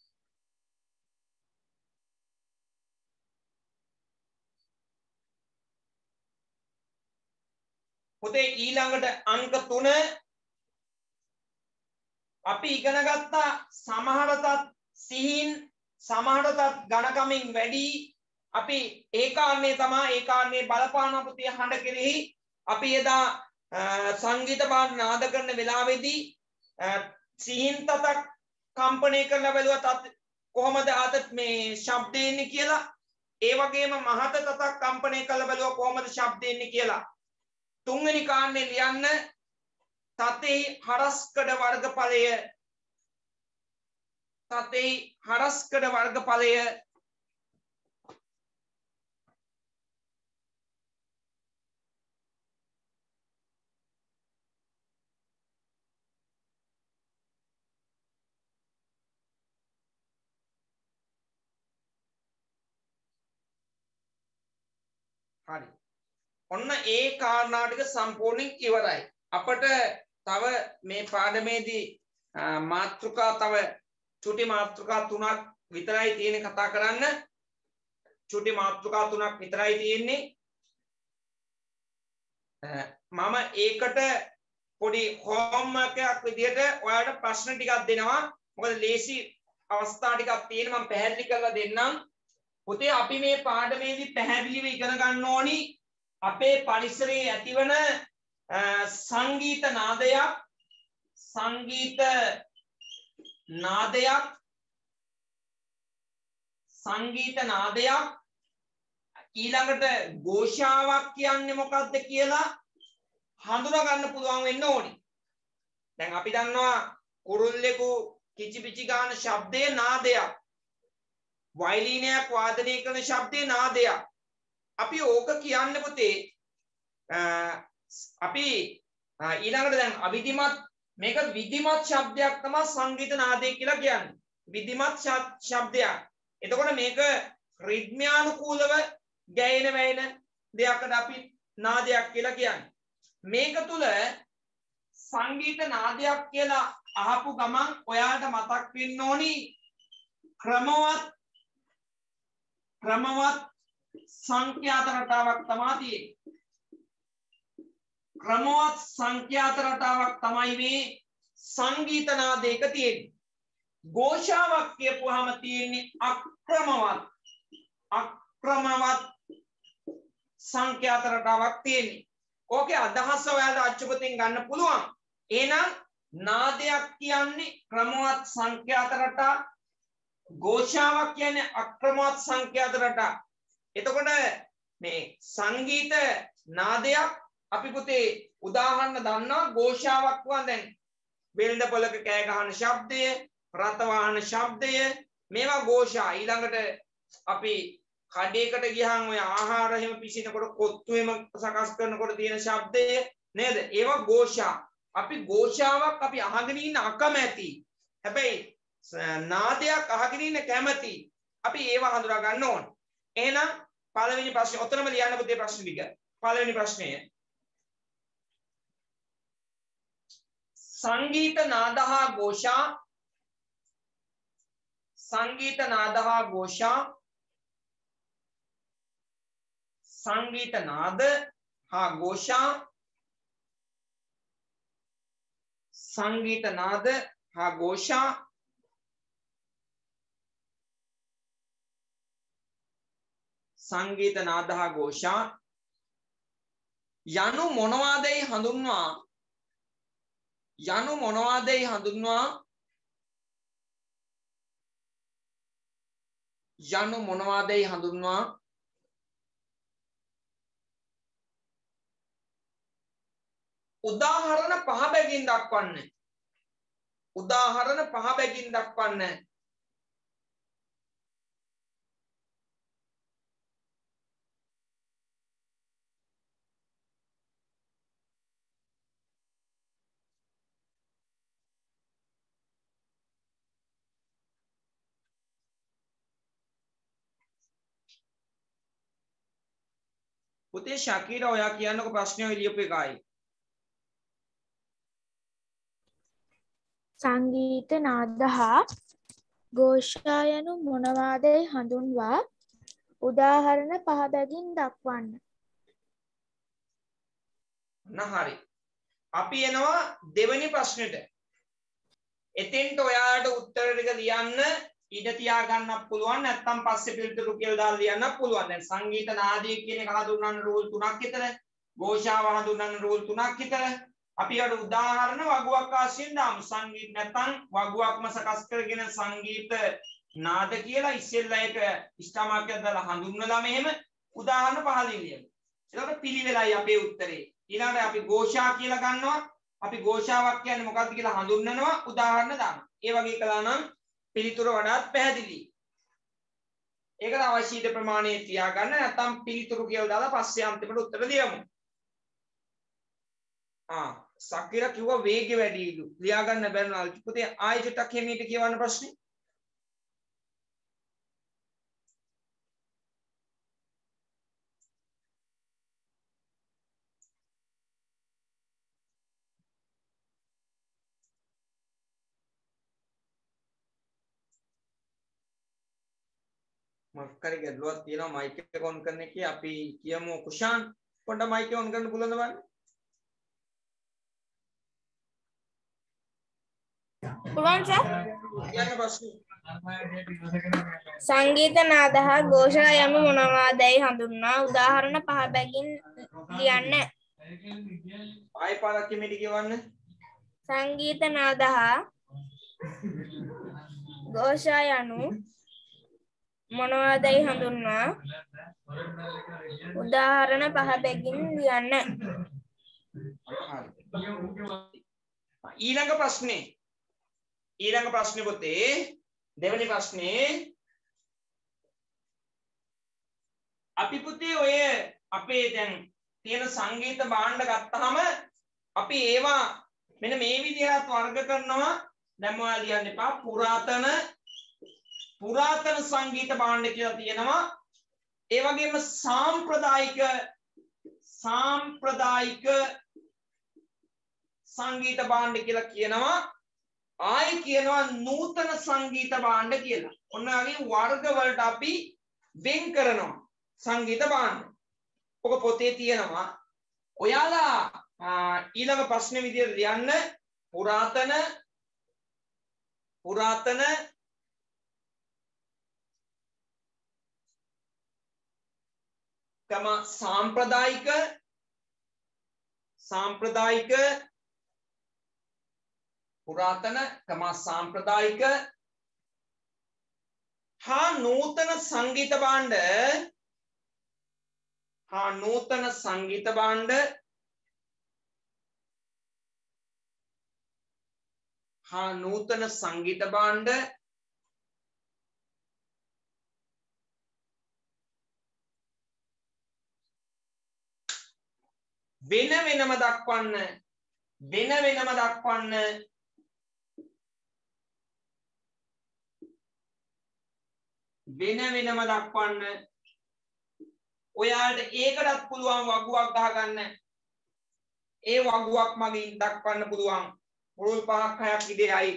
පුතේ ඊළඟට අංක 3 අපි ඉගෙන ගත්තා සමහරටත් සිහින් සමහරටත් ඝනකමින් වැඩි අපි ඒ කාරණේ තමයි ඒ කාරණේ බලපාන පුතේ හඬ කෙරෙහි අපි එදා සංගීත පාඨ නාද කරන වෙලාවේදී සිහින් තතක් කම්පණය කරලා බලුවා කොහොමද ආත මේ ශබ්ද එන්නේ කියලා ඒ වගේම මහත තතක් කම්පණය කරලා බලුවා කොහොමද ශබ්ද එන්නේ කියලා තුන්වෙනි කාරණේ ලියන්න තතේ හරස්කඩ වර්ගඵලය තතේ හරස්කඩ වර්ගඵලය හරි ඔන්න ඒ කාරණා ටික සම්පූර්ණයෙන් ඉවරයි අපට තව මේ පාඩමේදී මාතෘකා තව චුටි මාතෘකා 3ක් විතරයි තියෙන්නේ කතා කරන්න චුටි මාතෘකා 3ක් විතරයි තියෙන්නේ මම ඒකට පොඩි හෝම්වර්ක් එකක් විදියට ඔයාලට ප්‍රශ්න ටිකක් දෙනවා මොකද ලේසි අවස්ථා ටිකක් තියෙන මම පැහැදිලි කරලා දෙන්නම් පුතේ අපි මේ පාඩමේදී පැහැදිලිව ඉගෙන ගන්න ඕනි අපේ පරිසරයේ ඇතිවන සංගීත නාදයක් ඊළඟට ഘോഷාවක් කියන්නේ මොකක්ද කියලා හඳුනා ගන්න පුළුවන් වෙන්න ඕනි. දැන් අපි දන්නවා කුරුල්ලෙකු කිචිපිචි ගාන ශබ්දයේ නාදයක්. වයලීනයක් වාදනය කරන ශබ්දයේ නාදයක්. අපි ඕක කියන්න පුතේ අපි ඊළඟට දැන් අවිධිමත් මේක විධිමත් ශබ්දයක් තමයි සංගීත නාදය කියලා කියන්නේ. විධිමත් ශබ්දයක්. එතකොට මේක රිද්මයානුකූලව ගැයෙන වැයෙන දෙයකට අපි නාදයක් කියලා කියන්නේ. මේක තුල සංගීත නාදයක් කියලා අහපු ගමන් ඔයාලට මතක් වෙන්න ඕනි ක්‍රමවත් සංඛ්‍යාත රටාවක් තමයි තියෙන්නේ. ක්‍රමවත් සංඛ්‍යාත රටාවක් තමයි මේ සංගීත නාදයක තියෙන්නේ. ഘോഷාවක් කියපුවාම තියෙන්නේ අක්‍රමවත් සංඛ්‍යාත රටාවක් තියෙන්නේ. ඕකේ අදහස ඔයාලට අච්චුපතින් ගන්න පුළුවන්. එහෙනම් නාදයක් කියන්නේ ක්‍රමවත් සංඛ්‍යාත රටා ഘോഷාවක් කියන්නේ අක්‍රමවත් සංඛ්‍යාත රටා. එතකොට මේ සංගීත නාදයක් අපි පුතේ උදාහරණ දන්නවා ഘോഷාවක් වුණා දැන් බෙල්ද පොලක කෑ ගහන ශබ්දය රත වාහන ශබ්දය මේවා ഘോഷා. ඊළඟට අපි කඩේකට ගියහම ඔය ආහාර එහෙම පිසිනකොට කොත්තු එහෙම සකස් කරනකොට තියෙන ශබ්දය නේද? ඒවා ഘോഷා. අපි ഘോഷාවක් අපි අහගෙන ඉන්න අකමැති. හැබැයි නාදයක් අහගෙන ඉන්න කැමැති. අපි ඒවා හඳුනා ගන්න ඕනේ. එහෙනම් පළවෙනි ප්‍රශ්නේ ඔතනම ලියන්න පුතේ ප්‍රශ්න ටික. පළවෙනි ප්‍රශ්නය සංගීත නාද හා ഘോഷා संगीत नाद हा घोषा संगीत नाद हा घोषा संगीत नाद हा घोषा සංගීත නාද හා ഘോഷා යනු මොනවාදයි හඳුන්වා උදාහරණ පහ බැගින් දක්වන්න පුතේ ශකීරා ඔයා කියන්නකො ප්‍රශ්නය ලියපු එකයි සංගීත නාද හා ഘോഷා යනු මොනවාදයි හඳුන්වා උදාහරණ පහ බැගින් දක්වන්න. හරි. අපි එනවා දෙවෙනි ප්‍රශ්නෙට. එතෙන්ට ඔයාලට උත්තර ටික ලියන්න ඉඩ තියා ගන්නත් පුළුවන් නැත්නම් පස්සේ පිළිතුරු කියලා දාලා ලියන්නත් පුළුවන්. දැන් සංගීත නාදය කියන එක හඳුන්වන්න රූල් 3ක් විතර, ഘോഷාව හඳුන්වන්න රූල් 3ක් විතර. අපි අර උදාහරණ වගුවක් ආශ්‍රයෙන් දාමු. සංගීත නැත්නම් වගුවක්ම සකස් කරගෙන සංගීත නාද කියලා ඉස්සෙල්ලා ඒක ඉස්තමාකයක් දාලා හඳුන්වලා මෙහෙම උදාහරණ පහලින් ලියමු. එතකොට පිළිවෙලයි අපේ උත්තරේ. ඊළඟට අපි ഘോഷා කියලා ගන්නවා. අපි ഘോഷාවක් කියන්නේ මොකක්ද කියලා හඳුන්වනවා උදාහරණ දානවා. ඒ වගේ කළා නම් පිළිතුර වඩාත් පැහැදිලි. ඒකට අවශ්‍ය ඉද ප්‍රමාණය තියාගන්න නැත්නම් පිළිතුරු කියලා දාලා පස්සේ අන්තිමට උත්තර ලියමු. සක්‍රීය කිව්වා වේගය වැඩිලු. ලියා ගන්න බැරිනාල්. පුතේ ආයෙ චුට්ටක් හිමීට කියවන්න ප්‍රශ්නේ. මක්කරි ගැටලුවක් තියෙනවා මයික් එක ඔන් කරන එකේ අපි කියමු කුෂාන් පොඩ්ඩක් මයික් එක ඔන් කරන්න පුළුවන්ද බලන්න. පුළුවන් සර්. කියන්න ප්‍රශ්නේ. සංගීත නාද හා ഘോഷා යනු මොනවාදයි හඳුන්වා උදාහරණ පහ බැගින් ලියන්න. ආයෙ පාරක් හිමීට කියවන්න. සංගීත නාද හා ഘോഷා යනු මොනවාදයි හඳුන්වා උදාහරණ පහ බැගින් ලියන්න. ඊළඟ ප්‍රශ්නේ පුතේ දෙවෙනි ප්‍රශ්නේ අපි පුතේ ඔය අපේ දැන් තියෙන සංගීත භාණ්ඩ ගත්තාම අපි ඒවා මෙන්න මේ විදිහට වර්ග කරනවා. දැන් ඔයාලා ලියන්න එපා පුරාතන සංගීත භාණ්ඩ කියලා තියෙනවා. ඒ වගේම සාම්ප්‍රදායික සංගීත භාණ්ඩ කියලා කියනවා. ආයි කියනවා නූතන සංගීත භාණ්ඩ කියලා. ඔන්න වගේ වර්ග වලට අපි වෙන් කරනවා සංගීත භාණ්ඩ. ඔක පොතේ තියෙනවා. ඔයාලා ඊළඟ ප්‍රශ්නේ විදියට ලියන්න පුරාතන කම සාම්ප්‍රදායික පුරාතන කම සාම්ප්‍රදායික හා නූතන සංගීත භාණ්ඩ වෙන වෙනම දක්වන්න ඔයාලට ඒකටත් පුළුවන් වගුවක් ගහගන්න. ඒ වගුවක් මගින් දක්වන්න පුළුවන්. මුල් 5ක් 6ක් විදිහයි.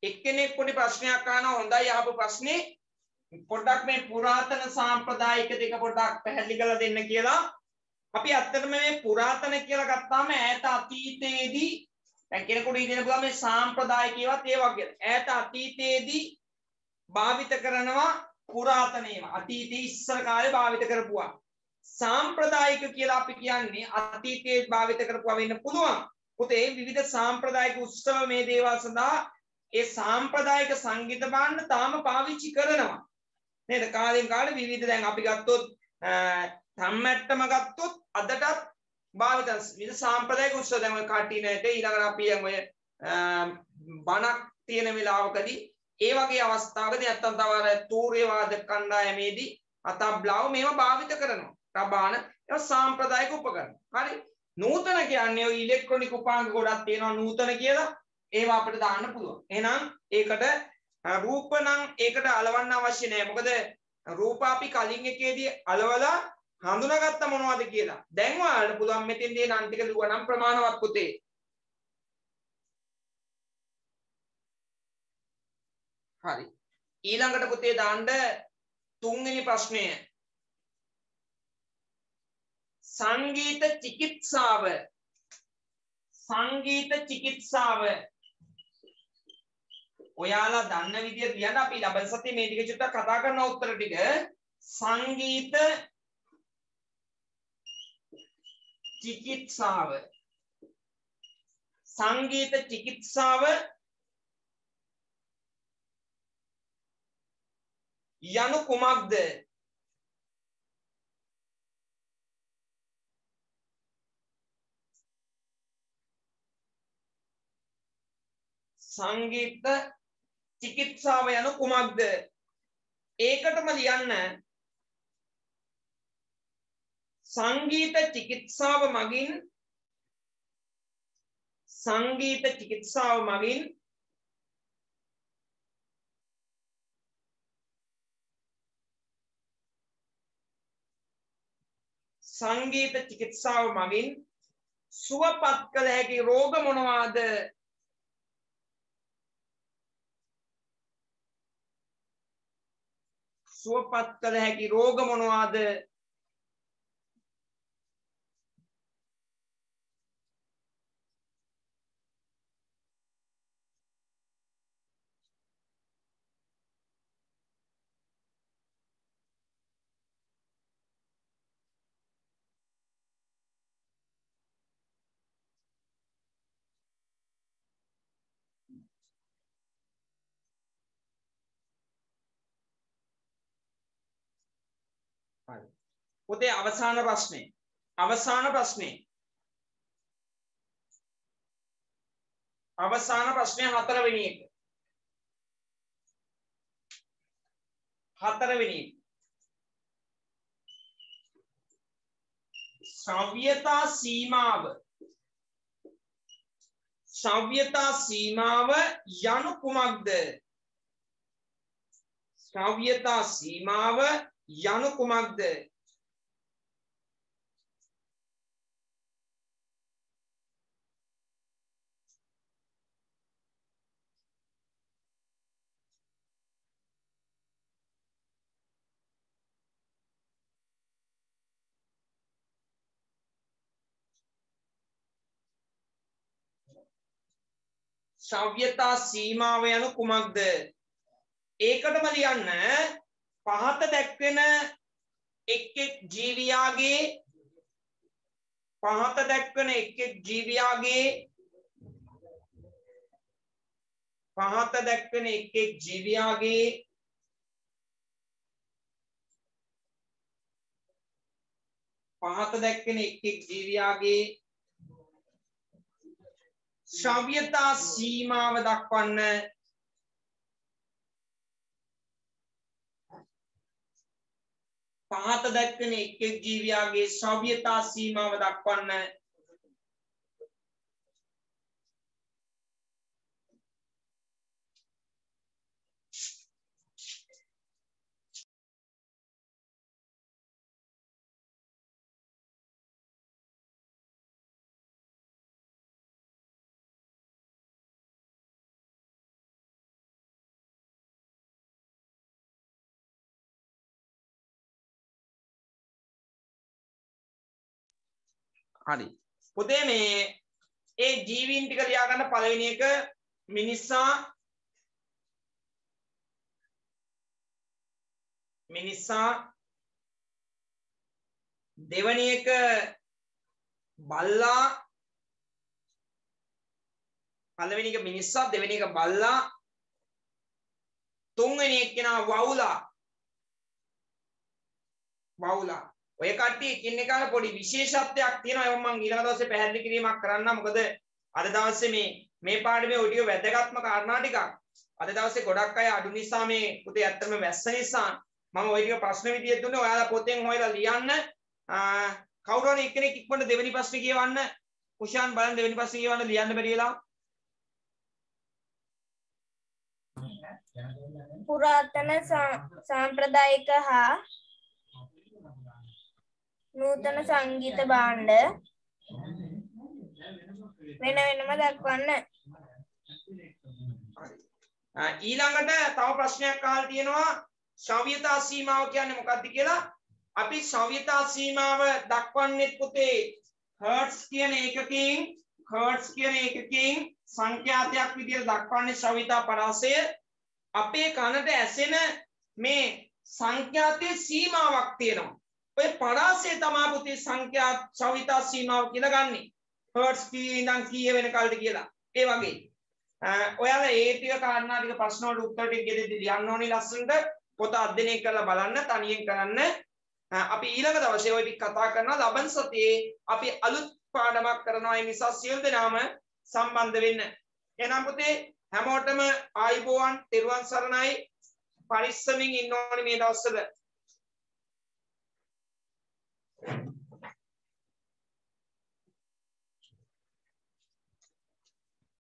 එක්කෙනෙක් පොඩි ප්‍රශ්නයක් අහනවා හොඳයි අහපු ප්‍රශ්නේ පොඩ්ඩක් මේ පුරාතන සාම්ප්‍රදායික දෙක පොඩ්ඩක් පැහැදිලි කරලා දෙන්න කියලා. අපි ඇත්තටම මේ පුරාතන කියලා ගත්තාම ඈත අතීතයේදී දැන් කෙනෙකුට ඉගෙන පුළුවන් මේ සාම්ප්‍රදායිකේවත් ඒ වගේ. ඈත අතීතයේදී භාවිත කරනවා පුරාතන ඒවා. අතීතයේ ඉස්සර කාලේ භාවිත කරපුවා. සාම්ප්‍රදායික කියලා අපි කියන්නේ අතීතයේ භාවිත කරපුවා වෙන්න පුළුවන්. පුතේ විවිධ සාම්ප්‍රදායික උත්සව මේ දේවල් සඳහා ඒ සාම්ප්‍රදායික සංගීත භාණ්ඩ තාම පාවිච්චි කරනවා. නේද? කාලෙන් කාලේ විවිධ දැන් අපි ගත්තොත් සම්මැට්ටම ගත්තොත් අදටත් භාවිත විවිධ සාම්ප්‍රදායික උත්සව දැන් ඔය කටිනේට ඊළඟට අපි ඔය බණක් තියෙන වෙලාවකදී ඒ වගේ අවස්ථාවකදී නැත්තම් තව අර තූර්ය වාදක කණ්ඩායමේදී අතබ්ලාව මේවා භාවිත කරනවා. රබාන ඒවා සාම්ප්‍රදායික උපකරණ. හරි. නූතන කියන්නේ ඔය ඉලෙක්ට්‍රොනික උපාංග ගොඩක් තියෙනවා නූතන කියලා. ඒවා අපිට දාන්න පුළුවන්. එහෙනම් ඒකට රූප නම් ඒකට අලවන්න අවශ්‍ය නැහැ. මොකද රූප අපි කලින් එකේදී අලවලා හඳුනාගත්ත මොනවද කියලා. දැන් ඔයාලට පුළුවන් මෙතෙන්දී නම් ටික ලියුවා නම් ප්‍රමාණවත් පුතේ. හරි. ඊළඟට පුතේ දාන්න තුන්වෙනි ප්‍රශ්නය. සංගීත චිකිත්සාව. සංගීත චිකිත්සාව. ඔයාලා දන්න විදියට ලියන්න අපි ලබන සතියේ මේ ටික චුට්ටක් කතා කරන උත්තර ටික. සංගීත චිකිත්සාව. සංගීත චිකිත්සාව යනු කුමක්ද? සංගීත චිකිත්සාව යනු කුමක්ද? ඒකටම ලියන්න සංගීත චිකිත්සාව මගින් සංගීත චිකිත්සාව මගින් සංගීත චිකිත්සාව මගින් සුවපත් කළ හැකි රෝග මොනවාද? සුවපත් කළ හැකි රෝග මොනවාද? හරි. පුතේ අවසාන ප්‍රශ්නේ. අවසාන ප්‍රශ්නේ. අවසාන ප්‍රශ්නේ හතරවෙනි එක. හතරවෙනි එක. ශ්‍රව්‍යතා සීමාව. ශ්‍රව්‍යතා සීමාව යනු කුමක්ද? ශ්‍රව්‍යතා සීමාව යනු කුමක්ද? ශ්‍රව්‍යතා සීමාව යනු කුමක්ද? ඒකටම ලියන්න පහත දැක්වෙන එක් එක් ජීවියාගේ පහත දැක්වෙන එක් එක් ජීවියාගේ පහත දැක්වෙන එක් එක් ජීවියාගේ පහත දැක්වෙන එක් එක් ජීවියාගේ ශ්‍රව්‍යතා සීමාව දක්වන්න. පහත දැක්වෙන එක් එක් ජීවියාගේ ශ්‍රව්‍යතා සීමාව දක්වන්න. හරි. පුතේ මේ ඒ ජීවීන් ටික ලියා ගන්න පළවෙනි එක මිනිසා දෙවෙනි එක බල්ලා පළවෙනි එක මිනිසා දෙවෙනි එක බල්ලා තුන්වෙනි එක කෙනා වවුලා ඔය කට්ටිය එකින් එකට පොඩි විශේෂත්වයක් තියෙනවා ඒක මම ඊළඟ දවසේ පැහැදිලි කිරීමක් කරන්නම් මොකද අද දවසේ මේ පාඩමේ ඔය ටික වැදගත්ම කාරණා ටිකක් අද දවසේ ගොඩක් අය අඩු නිසා මේ පුතේ ඇත්තටම වැස්ස නිසා මම ওই ටික ප්‍රශ්න විදියට දුන්නේ ඔයාලා පොතෙන් හොයලා ලියන්න කවුරු හරි එක්කෙනෙක් ඉක්මනට දෙවෙනි ප්‍රශ්නේ කියවන්න කුෂාන් බලන්න දෙවෙනි ප්‍රශ්නේ කියවන්න ලියන්න බැරි වෙලා පුරාතන සාම්ප්‍රදායික හා නූතන සංගීත භාණ්ඩ වෙන වෙනම දක්වන්න. ඊළඟට තව ප්‍රශ්නයක් අහලා තියෙනවා ශ්‍රව්‍යතා සීමාව කියන්නේ මොකක්ද කියලා. අපි ශ්‍රව්‍යතා සීමාව දක්වන්නේ පුතේ හර්ට්ස් කියන ඒකකින් සංඛ්‍යාතයක් විදිහට දක්වන්නේ ශ්‍රව්‍යතා පරාසය. අපේ කනට ඇසෙන මේ සංඛ්‍යාතයේ සීමාවක් තියෙනවා. ඔය පරාසය තමයි පුතේ ශ්‍රව්‍යතා සීමාව කියලා ගන්නෙ. හර්ට්ස් කී ඉඳන් කීය වෙනකල්ද කියලා. ඒ වගේ. ඔයාලා ඒ ටික කාරණා ටික ප්‍රශ්න වලට උත්තර ටික ගෙදෙද්දි ලියන්න ඕනේ ලස්සනට. පොත අධ්‍යයනය කරලා බලන්න තනියෙන් කරන්න. අපි ඊළඟ දවසේ ওই ටික කතා කරනවා. ලබන සතියේ අපි අලුත් පාඩමක් කරනවා. ඒ නිසා සියලු දෙනාම සම්බන්ධ වෙන්න. එහෙනම් පුතේ හැමෝටම ආයුබෝවන් තෙරුවන් සරණයි. පරිස්සමින් ඉන්න ඕනේ මේ දවස්වල.